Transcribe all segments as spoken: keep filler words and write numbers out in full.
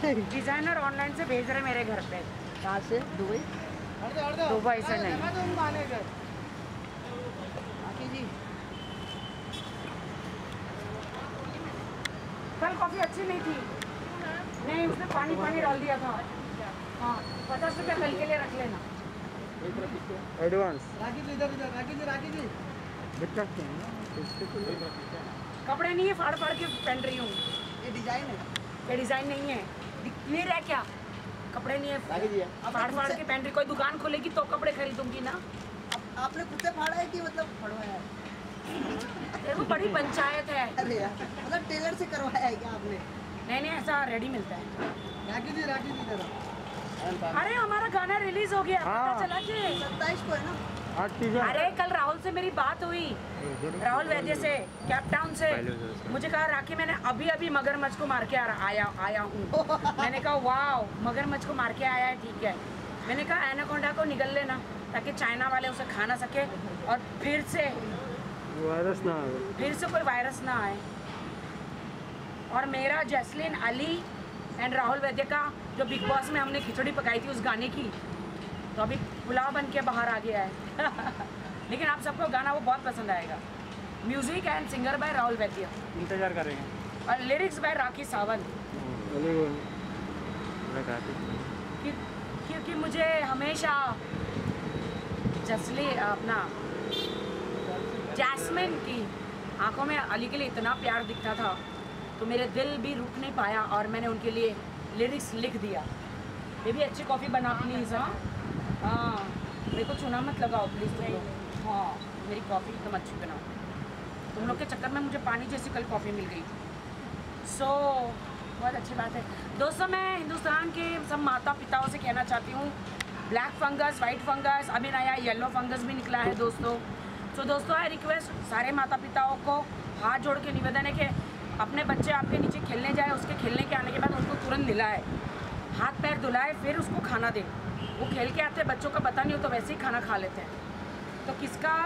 Designer online से भेज रहे मेरे घर पे। कहाँ से? दुबई? दुबई से नहीं। जी कल कॉफी अच्छी नहीं थी। नहीं, उसने पानी पानी डाल दिया था। हाँ, पचास रुपया कल के लिए रख लेना। एडवांस। राखी जी इधर इधर राखी जी राखी जी कपड़े नहीं है, फाड़ फाड़ के पहन रही हूँ। ये डिजाइन है, ये डिजाइन नहीं है, क्लियर है क्या? कपड़े नहीं है, फाड़ फाड़ के पहन रही। कोई दुकान खोलेगी तो कपड़े खरीदूंगी ना। आपने खुद से फाड़ा है कि मतलब फड़वाया है? देखो बड़ी पंचायत है। अरे यार, मतलब टेलर से करवाया है क्या आपने? नहीं नहीं, ऐसा रेडी मिलता है। राखी जी राखी जी जरा। अरे हमारा गाना रिलीज हो गया, पता चला कि सत्ताईस को है ना? अरे कल राहुल से मेरी बात हुई, राहुल वैद्य से, कैप टाउन से। मुझे कहा राखी मैंने अभी अभी मगरमच्छ को मार के आ, आया आया हूँ। मैंने कहा वाह, मगरमच्छ को मार के आया है, ठीक है। मैंने कहा एनाकोंडा को निगल लेना ताकि चाइना वाले उसे खा ना सके और फिर से वायरस ना आए, फिर से कोई वायरस ना आए। और मेरा जैस्लिन अली एंड राहुल वैद्य का जो बिग बॉस में हमने खिचड़ी पकाई थी उस गाने की, तो अभी पुलाव बन के बाहर आ गया है। लेकिन आप सबको गाना वो बहुत पसंद आएगा। Music and singer by Rahul Vaidya, इंतजार करेंगे। और लिरिक्स बाय राखी सावंत। क्यों- क्योंकि मुझे हमेशा जसली अपना जैस्मिन की आंखों में अली के लिए इतना प्यार दिखता था, तो मेरे दिल भी रुक नहीं पाया और मैंने उनके लिए लिरिक्स लिख दिया। ये भी अच्छी कॉफ़ी बना प्लीज़। हाँ हाँ, मेरे को चूना मत लगाओ प्लीज़ तुम लोग। हाँ, मेरी कॉफ़ी एकदम अच्छी बनाओ। तुम लोग के चक्कर में मुझे पानी जैसी कल कॉफ़ी मिल गई थी। सो so, बहुत अच्छी बात है दोस्तों। मैं हिंदुस्तान के सब माता पिताओं से कहना चाहती हूँ, ब्लैक फंगस, वाइट फंगस, अभी नया येलो फंगस भी निकला है दोस्तों। सो so, दोस्तों आई रिक्वेस्ट सारे माता पिताओं को हाथ जोड़ के निवेदन है कि अपने बच्चे आपके नीचे खेलने जाए, उसके खेलने के आने के बाद उसको तुरंत नहलाए, हाथ पैर धुलाए, फिर उसको खाना दें। वो खेल के आते हैं, बच्चों का पता नहीं हो तो वैसे ही खाना खा लेते हैं। तो किसका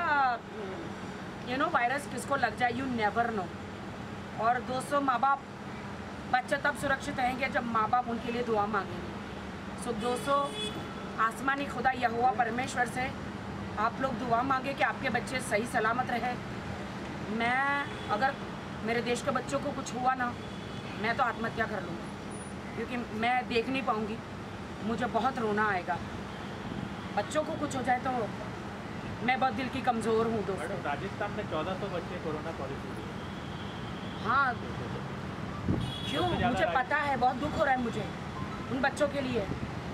यू नो वायरस किसको लग जाए, यू नेवर नो। और दोस्तों माँ बाप, बच्चे तब सुरक्षित रहेंगे जब माँ बाप उनके लिए दुआ मांगेंगे। सो दोस्तों, आसमानी खुदा यहोवा परमेश्वर से आप लोग दुआ मांगे कि आपके बच्चे सही सलामत रहे। मैं अगर मेरे देश के बच्चों को कुछ हुआ ना, मैं तो आत्महत्या कर लूँगी, क्योंकि मैं देख नहीं पाऊँगी, मुझे बहुत रोना आएगा। बच्चों को कुछ हो जाए तो मैं बहुत दिल की कमज़ोर हूँ दोस्तों। राजस्थान में चौदह सौ बच्चे कोरोना पॉजिटिव हुए। हाँ, क्यों? मुझे पता है, बहुत दुख हो रहा है मुझे उन बच्चों के लिए।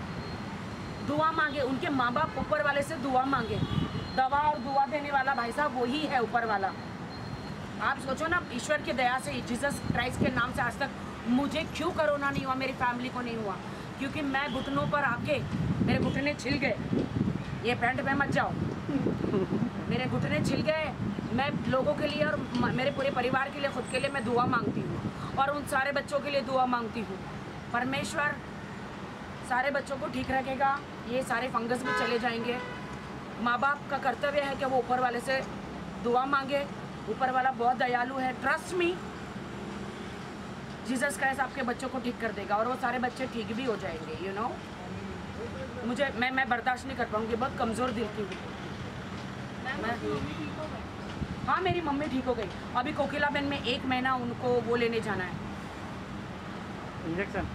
दुआ मांगे, उनके माँ बाप ऊपर वाले से दुआ मांगे। दवा और दुआ देने वाला भाई साहब वही है, ऊपर वाला। आप सोचो ना, ईश्वर की दया से, जीसस क्राइस्ट के नाम से आज तक मुझे क्यों कोरोना नहीं हुआ, मेरी फैमिली को नहीं हुआ? क्योंकि मैं घुटनों पर आके मेरे घुटने छिल गए। ये पैंट में मत जाओ, मेरे घुटने छिल गए। मैं लोगों के लिए और मेरे पूरे परिवार के लिए, खुद के लिए मैं दुआ मांगती हूँ और उन सारे बच्चों के लिए दुआ मांगती हूँ। परमेश्वर सारे बच्चों को ठीक रखेगा, ये सारे फंगस भी चले जाएंगे। माँ बाप का कर्तव्य है कि वो ऊपर वाले से दुआ मांगे। ऊपर वाला बहुत दयालु है, ट्रस्ट मी। जीसस क्राइस्ट आपके बच्चों को ठीक कर देगा और वो सारे बच्चे ठीक भी हो जाएंगे। You you know know? मुझे मैं मैं बर्दाश्त नहीं कर पाऊँगी, बहुत कमज़ोर दिल की हूँ मैं। हाँ, मेरी मम्मी ठीक हो गई। अभी कोकिलाबेन में एक महीना उनको वो लेने जाना है, injection,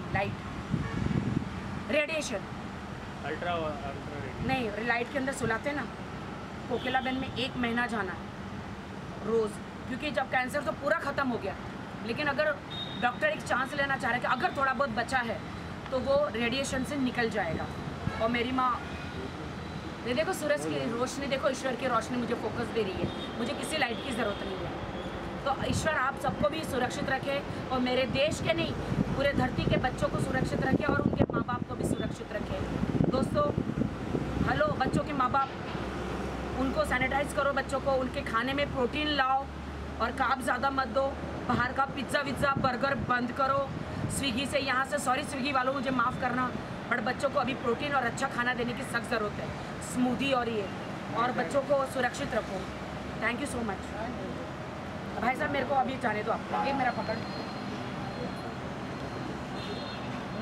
light radiation, ultra ultra नहीं लाइट के अंदर सुलाते ना। कोकिलाबेन में एक महीना जाना है रोज़, क्योंकि जब कैंसर तो पूरा ख़त्म हो गया, लेकिन अगर डॉक्टर एक चांस लेना चाह रहे हैं कि अगर थोड़ा बहुत बचा है तो वो रेडिएशन से निकल जाएगा। और मेरी माँ, ये देखो सूरज की रोशनी, देखो ईश्वर की रोशनी मुझे फोकस दे रही है, मुझे किसी लाइट की ज़रूरत नहीं है। तो ईश्वर आप सबको भी सुरक्षित रखे और मेरे देश के नहीं, पूरे धरती के बच्चों को सुरक्षित रखे और उनके माँ बाप को भी सुरक्षित रखे। दोस्तों हेलो, बच्चों के माँ बाप, उनको सैनिटाइज करो, बच्चों को उनके खाने में प्रोटीन लाओ और कार्ब ज़्यादा मत दो। बाहर का पिज़्ज़ा विज़्ज़ा बर्गर बंद करो। स्विगी से, यहाँ से, सॉरी स्विगी वालों मुझे माफ़ करना, बट बच्चों को अभी प्रोटीन और अच्छा खाना देने की सख्त ज़रूरत है, स्मूदी और ये, और बच्चों को सुरक्षित रखो। थैंक यू सो मच भाई साहब, मेरे को अभी जाने दो आप, ये मेरा पकड़।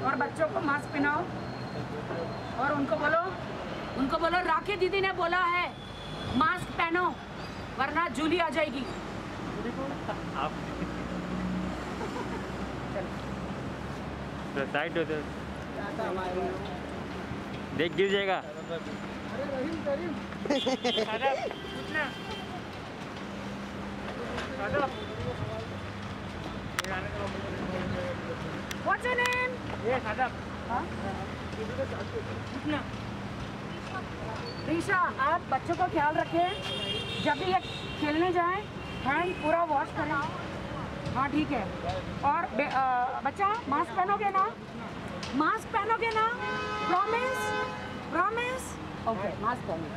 और बच्चों को मास्क पहनाओ और उनको बोलो उनको बोलो राखी दीदी ने बोला है मास्क पहनो वरना जूली आ जाएगी। आप साइड हो तो देख गिर जाएगा। What's your name? हाँ? रीशा, आप बच्चों का ख्याल रखें, जब भी ये खेलने जाएं हैंड पूरा वॉश करें। हाँ ठीक है। और बे, आ, बच्चा मास्क पहनोगे ना? मास्क पहनोगे ना? प्रॉमिस प्रॉमिस ओके मास्क पहनो।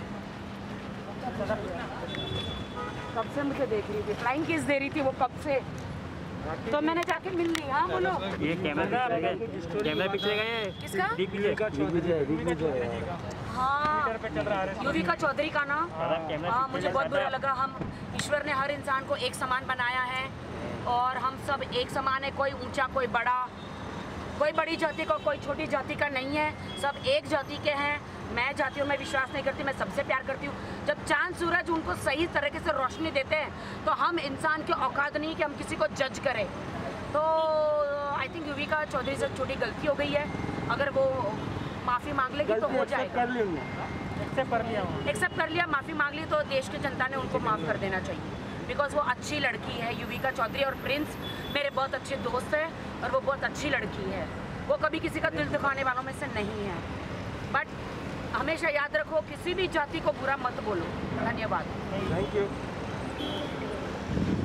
कब से मुझे देख रही थी, फ्लाइंग किस दे रही थी वो कब से, तो मैंने जाके मिल ली। हाँ बोलो। ये कैमरा कैमरा पिक्चर का है किसका? दिग्विजय। हाँ युविका चौधरी का ना। हाँ मुझे बहुत बुरा लगा। हम ईश्वर ने हर इंसान को एक समान बनाया है और हम सब एक समान है, कोई ऊंचा कोई बड़ा, कोई बड़ी जाति का कोई छोटी जाति का नहीं है, सब एक जाति के हैं। मैं जातियों में विश्वास नहीं करती, मैं सबसे प्यार करती हूँ। जब चांद सूरज उनको सही तरीके से रोशनी देते हैं तो हम इंसान की औकात नहीं कि हम किसी को जज करें। तो आई थिंक युविका चौधरी से छोटी गलती हो गई है, अगर वो माफ़ी मांग लेगी तो हो जाएगा। एक्सेप्ट कर लिया एक्सेप्ट कर लिया, माफ़ी मांग ली तो देश की जनता ने उनको माफ़ कर देना चाहिए, बिकॉज वो अच्छी लड़की है। युविका चौधरी और प्रिंस मेरे बहुत अच्छे दोस्त हैं और वो बहुत अच्छी लड़की है। वो कभी किसी का दिल दुखाने वालों में से नहीं है। बट हमेशा याद रखो, किसी भी जाति को बुरा मत बोलो। धन्यवाद। Thank you.